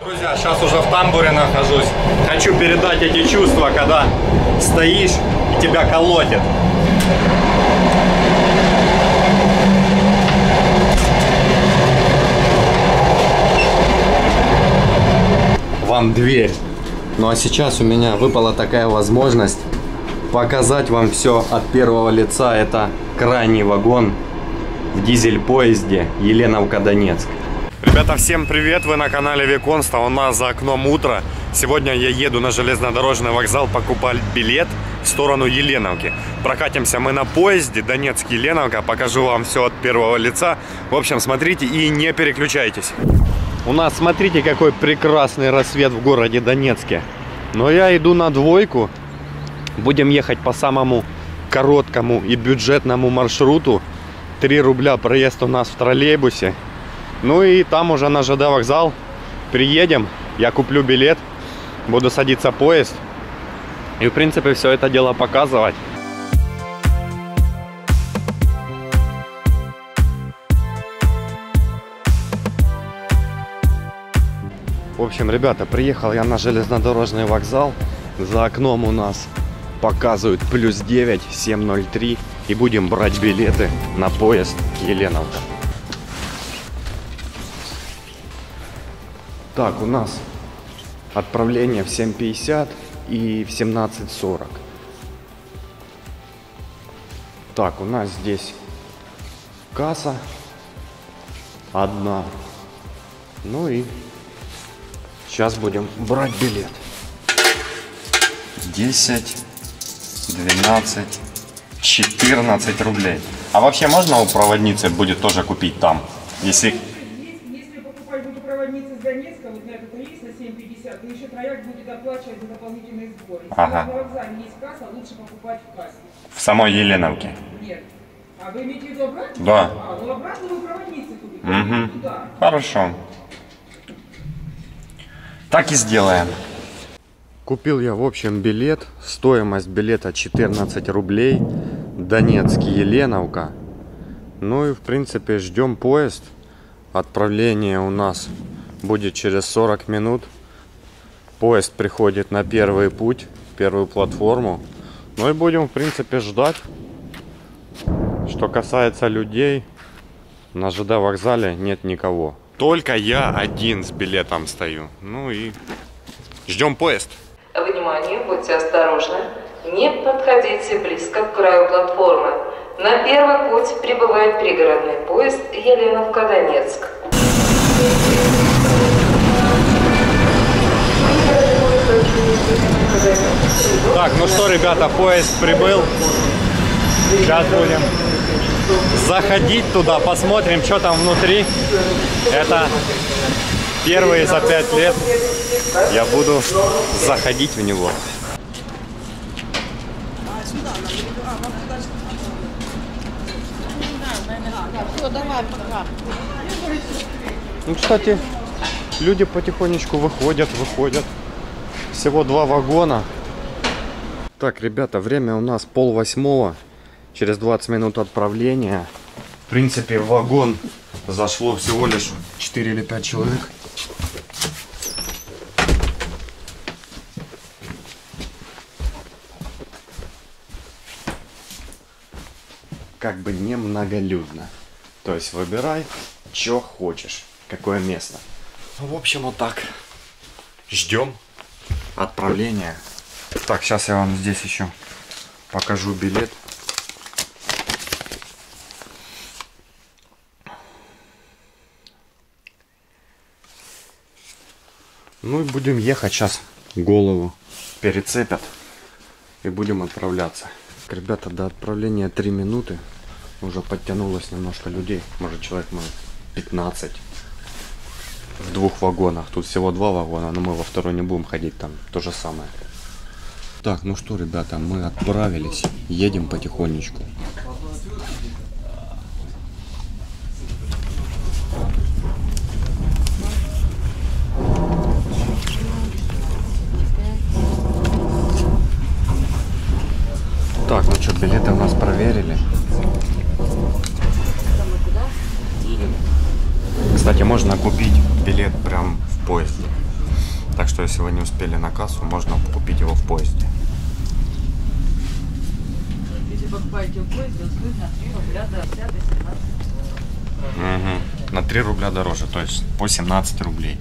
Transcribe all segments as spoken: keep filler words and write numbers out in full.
Друзья, сейчас уже в тамбуре нахожусь. Хочу передать эти чувства, когда стоишь и тебя колотит. Вам дверь. Ну а сейчас у меня выпала такая возможность показать вам все от первого лица. Это крайний вагон в дизель-поезде Еленовка-Донецк. Ребята, всем привет! Вы на канале Виконста. У нас за окном утро. Сегодня я еду на железнодорожный вокзал покупать билет в сторону Еленовки. Прокатимся мы на поезде Донецк-Еленовка. Покажу вам все от первого лица. В общем, смотрите и не переключайтесь. У нас, смотрите, какой прекрасный рассвет в городе Донецке. Но я иду на двойку. Будем ехать по самому короткому и бюджетному маршруту. три рубля проезд у нас в троллейбусе. Ну и там уже на ЖД вокзал приедем. Я куплю билет. Буду садиться в поезд. И в принципе все это дело показывать. В общем, ребята, приехал я на железнодорожный вокзал. За окном у нас показывают плюс девять, семь ноль три. И будем брать билеты на поезд Еленовка. Так, у нас отправление в семь пятьдесят и в семнадцать сорок. Так, у нас здесь касса одна. Ну и сейчас будем брать билет. десять, двенадцать, четырнадцать рублей. А вообще можно у проводницы будет тоже купить там? Если... Если покупать буду проводницы с Донецка, вот на этот рейс на семь пятьдесят, то еще трояк будет оплачивать за дополнительные сборы. Если ага. на вокзале есть касса, лучше покупать в кассе. В самой Еленовке? Нет. А вы имеете в виду обратно? Да. А, ну обратно вы проводницы купите. Угу. Туда. Хорошо. Так и сделаем. Купил я, в общем, билет. Стоимость билета четырнадцать рублей. Донецк, Еленовка. Ну и, в принципе, ждем поезд. Отправление у нас будет через сорок минут. Поезд приходит на первый путь, первую платформу. Ну и будем, в принципе, ждать. Что касается людей, на ЖД вокзале нет никого. Только я один с билетом стою. Ну и ждем поезд. Внимание, будьте осторожны. Не подходите близко к краю платформы. На первый путь прибывает пригородный поезд Еленовка-Донецк. Так, ну что, ребята, поезд прибыл. Сейчас будем заходить туда, посмотрим, что там внутри. Это первые за пять лет я буду заходить в него. Ну, кстати, люди потихонечку выходят, выходят. Всего два вагона. Так, ребята, время у нас пол восьмого. Через двадцать минут отправления. В принципе, в вагон зашло всего лишь четыре или пять человек. Как бы не многолюдно. То есть выбирай, что хочешь, какое место. В общем, вот так. Ждем отправления. Так, сейчас я вам здесь еще покажу билет. Ну и будем ехать сейчас. Голову перецепят и будем отправляться. Ребята, до отправления три минуты. Уже подтянулось немножко людей. Может, человек может пятнадцать. В двух вагонах. Тут всего два вагона, но мы во второй не будем ходить, там то же самое. Так, ну что, ребята, мы отправились. Едем потихонечку. Так, ну что, билеты у нас проверили. Кстати, можно купить билет прям в поезде. Так что, если вы не успели на кассу, можно купить его в поезде. Если покупаете в поезде, он стоит на три рубля до семнадцать. Угу. На три рубля дороже, то есть по семнадцать рублей.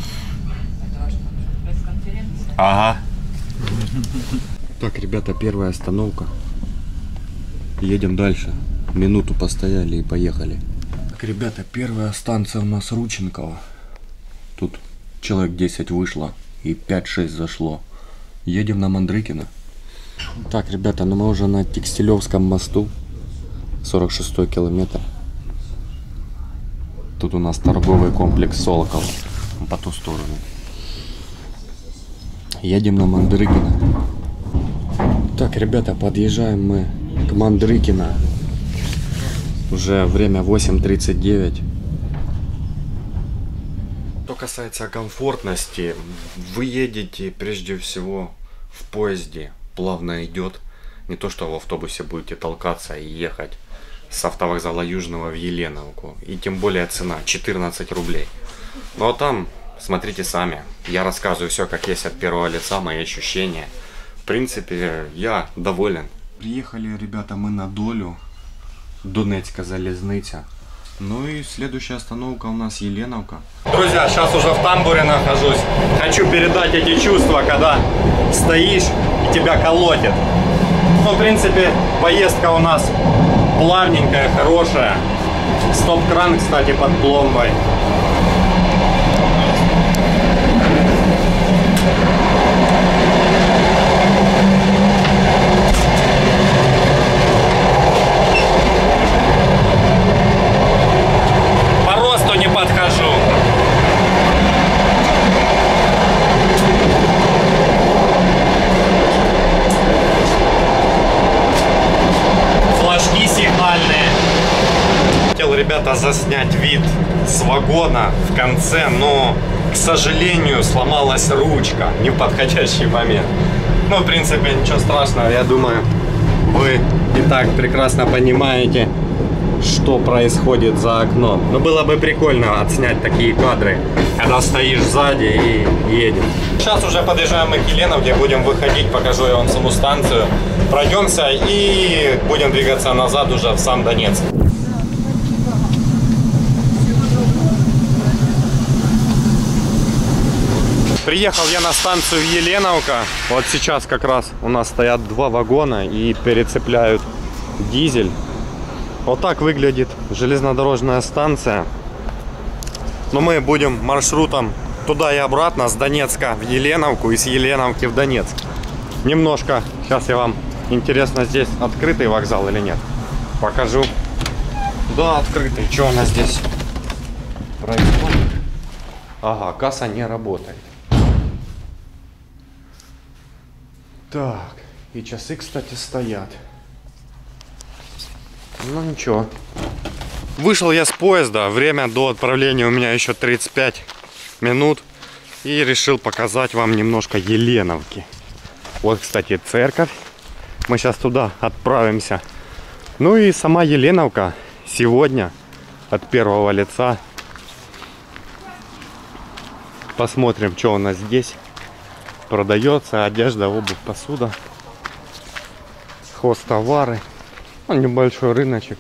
Ага. Так, ребята, первая остановка. Едем дальше. Минуту постояли и поехали. Так, ребята, первая станция у нас Рученково. Тут человек десять вышло и пять-шесть зашло. Едем на Мандрыкино. Так, ребята, ну мы уже на Текстилевском мосту. сорок шестой километр. Тут у нас торговый комплекс Солокол. По ту сторону. Едем на Мандрыкино. Так, ребята, подъезжаем мы к Мандрыкино. Уже время восемь тридцать девять. Что касается комфортности, вы едете прежде всего в поезде. Плавно идет. Не то, что в автобусе будете толкаться и ехать с автовокзала Южного в Еленовку. И тем более цена четырнадцать рублей. Ну а там смотрите сами. Я рассказываю все как есть от первого лица, мои ощущения. В принципе, я доволен. Приехали, ребята, мы на Долю. Донецька залезниця. Ну и следующая остановка у нас Еленовка. Друзья, сейчас уже в тамбуре нахожусь. Хочу передать эти чувства, когда стоишь и тебя колотит. Ну, в принципе, поездка у нас плавненькая, хорошая. Стоп-кран, кстати, под пломбой. По росту не подхожу. Флажки сигнальные. Хотел, ребята, заснять вид с вагона в конце, но, к сожалению, сломалась ручка не в подходящий момент. Ну, в принципе, ничего страшного. Я думаю, вы и так прекрасно понимаете, что происходит за окном. Но было бы прикольно отснять такие кадры, когда стоишь сзади и едем. Сейчас уже подъезжаем мы к Еленовке, будем выходить, покажу я вам саму станцию. Пройдемся и будем двигаться назад уже в сам Донецк. Приехал я на станцию Еленовка. Вот сейчас как раз у нас стоят два вагона и перецепляют дизель. Вот так выглядит железнодорожная станция. Но мы будем маршрутом туда и обратно, с Донецка в Еленовку и с Еленовки в Донецк. Немножко, сейчас я вам, интересно, здесь открытый вокзал или нет, покажу. Да, открытый. Что у нас здесь происходит? Ага, касса не работает. Так, и часы, кстати, стоят. Ну ничего. Вышел я с поезда, время до отправления у меня еще тридцать пять минут. И решил показать вам немножко Еленовки. Вот, кстати, церковь. Мы сейчас туда отправимся. Ну и сама Еленовка сегодня от первого лица. Посмотрим, что у нас здесь продается. Одежда, обувь, посуда, хозтовары. Ну, небольшой рыночек.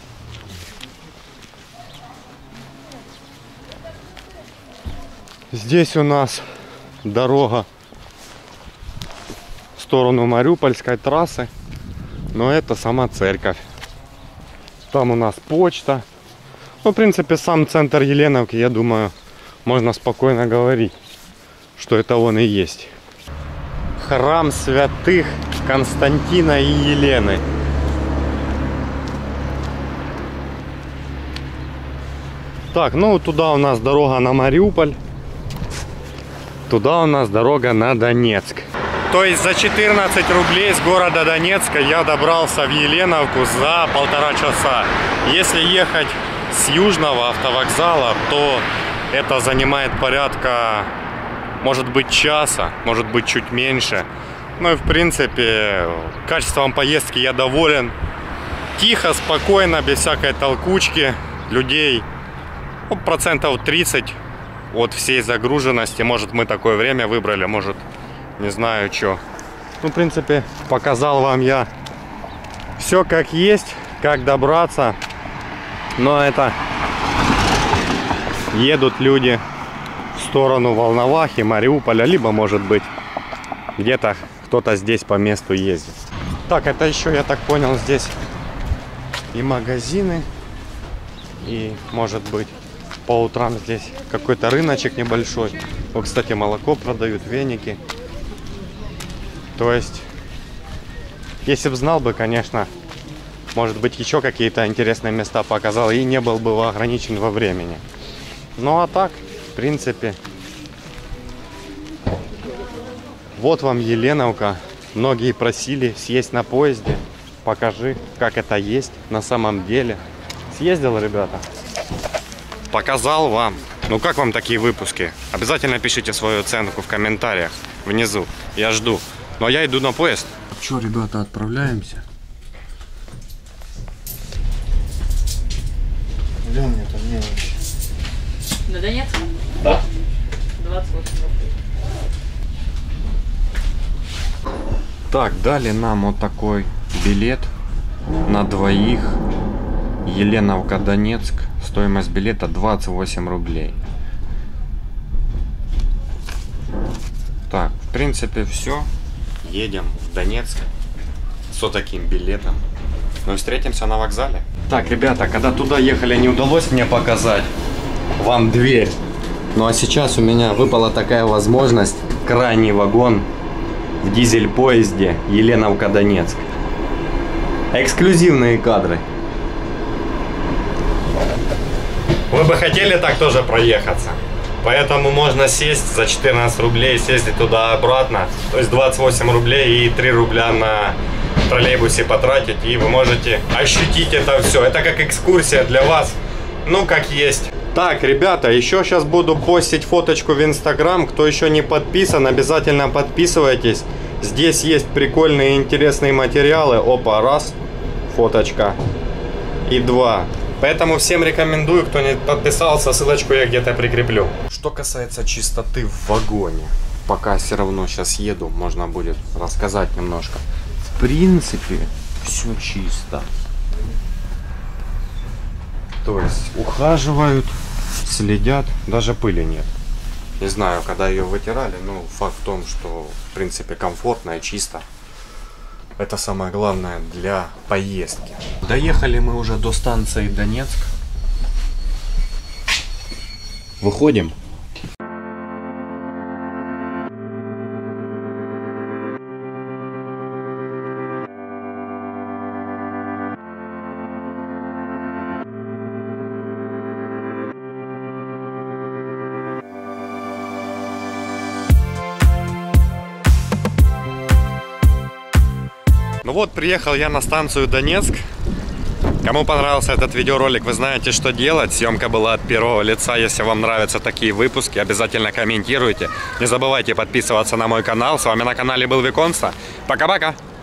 Здесь у нас дорога в сторону Мариупольской трассы. Но это сама церковь. Там у нас почта. Ну, в принципе, сам центр Еленовки, я думаю, можно спокойно говорить, что это он и есть. Храм святых Константина и Елены. Так, ну туда у нас дорога на Мариуполь. Туда у нас дорога на Донецк. То есть за четырнадцать рублей с города Донецка я добрался в Еленовку за полтора часа. Если ехать с южного автовокзала, то это занимает порядка, может быть, часа, может быть, чуть меньше. Ну и в принципе, качеством поездки я доволен. Тихо, спокойно, без всякой толкучки людей. Ну, процентов тридцать от всей загруженности. Может, мы такое время выбрали, может, не знаю, что. Ну, в принципе, показал вам я все как есть, как добраться. Но это едут люди в сторону Волновахи, Мариуполя, либо, может быть, где-то кто-то здесь по месту ездит. Так, это еще, я так понял, здесь и магазины, и, может быть, по утрам здесь какой-то рыночек небольшой. Вот, кстати, молоко продают, веники. То есть, если бы знал бы, конечно, может быть, еще какие-то интересные места показал и не был бы ограничен во времени. Ну а так, в принципе, вот вам Еленовка. Многие просили съесть на поезде. Покажи, как это есть на самом деле. Съездил, ребята? Показал вам. Ну как вам такие выпуски? Обязательно пишите свою оценку в комментариях внизу. Я жду. Но я иду на поезд. Че, ребята, отправляемся? Где у меня там мелочь? На Донецк? Да. двадцать восемь рублей. Так, дали нам вот такой билет на двоих. Еленовка, Донецк. Стоимость билета двадцать восемь рублей. Так, в принципе, все. Едем в Донецк с таким билетом. Ну и встретимся на вокзале. Так, ребята, когда туда ехали, не удалось мне показать вам дверь. Ну а сейчас у меня выпала такая возможность. Крайний вагон в дизель-поезде Еленовка-Донецк. Эксклюзивные кадры. Вы бы хотели так тоже проехаться? Поэтому можно сесть за четырнадцать рублей, съездить туда-обратно. То есть двадцать восемь рублей и три рубля на троллейбусе потратить. И вы можете ощутить это все. Это как экскурсия для вас. Ну, как есть. Так, ребята, еще сейчас буду постить фоточку в Инстаграм. Кто еще не подписан, обязательно подписывайтесь. Здесь есть прикольные интересные материалы. Опа, раз, фоточка. И два. Поэтому всем рекомендую, кто не подписался, ссылочку я где-то прикреплю. Что касается чистоты в вагоне, пока все равно сейчас еду, можно будет рассказать немножко. В принципе, все чисто. То есть ухаживают, следят, даже пыли нет. Не знаю, когда ее вытирали, но факт в том, что в принципе комфортно и чисто. Это самое главное для поездки. Доехали мы уже до станции Донецк. Выходим. Ну вот, приехал я на станцию Донецк. Кому понравился этот видеоролик, вы знаете, что делать. Съемка была от первого лица. Если вам нравятся такие выпуски, обязательно комментируйте. Не забывайте подписываться на мой канал. С вами на канале был Виконста. Пока-пока!